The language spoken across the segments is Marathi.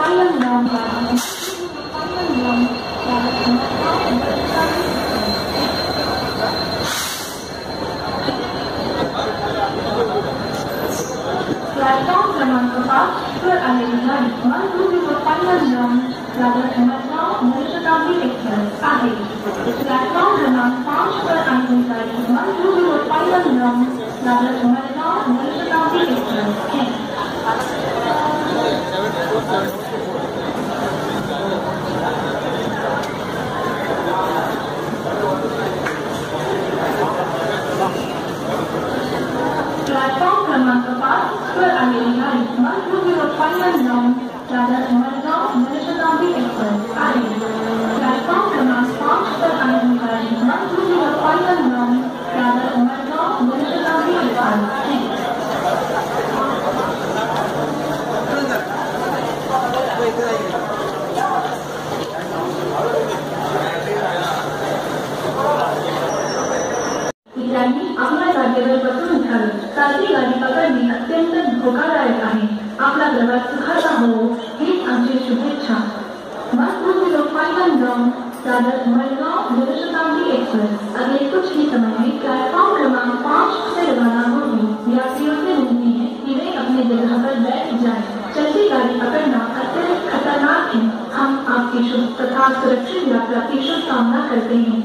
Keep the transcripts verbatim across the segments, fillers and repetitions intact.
प्लॅटफॉर्म क्रमांक पाच वर आलेली गाडी one two zero final non Dadar Ahmadgaon Janshatabdi express आहे. प्लॅटफॉर्म क्रमांक पाच वर आलेली गाडी one two zero final non Dadar Ahmadgaon Janshatabdi express है. प्लॅटफॉर्म क्रमांक पाच वर आलेली गाडी one two zero final non Dadar Ahmadgaon Janshatabdi express आहे. प्लॅटफॉर्म क्रमांक पाच वर आलेली गाडी one two zero final non Dadar Ahmadgaon Janshatabdi express है. त्यांनी आपल्या जागेवर बसून उठावे. सारखी गाडी पकडणे अत्यंत धोकादायक आहे. आपला प्रवास सुखाचा हो हीच आमची शुभेच्छा. One two zero final non Dadar Ahmadgaon Janshatabdi express अगले कुछ ही समय में प्लेटफॉर्म क्रमांक पाँच से रवाना होगी. यात्रियों से विनती है कि वे अपनी जगह पर बैठ जाएं. चलती गाड़ी पकड़ना अत्यंत खतरनाक है. हम आपकी शुभ तथा सुरक्षित यात्रा की शुभकामना करते हैं.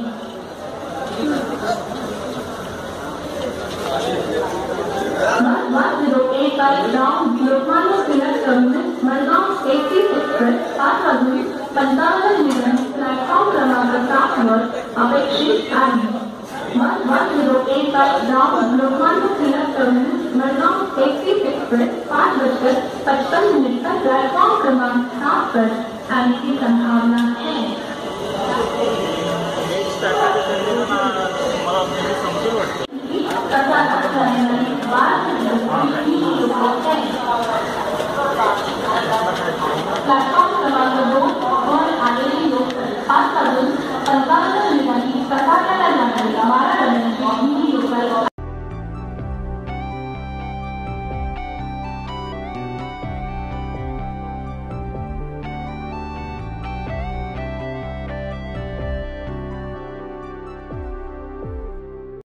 One zero eight five down Lokmanya Tilak terminus Madgaon AC express पाच वाजून पंचावन्न मिनिटांनी प्लॅटफॉर्म क्रमांक सात वर अपेक्षित आहे. One zero eight five down Lokmanya Tilak terminus Madgaon AC express पाँच बजकर पचपन मिनट पर प्लेटफॉर्म क्रमांक सात पर आने की संभावना है. प्लॅटफॉर्म क्रमांक दोन वर आलेली लोक पाच वाजून पंचावन्न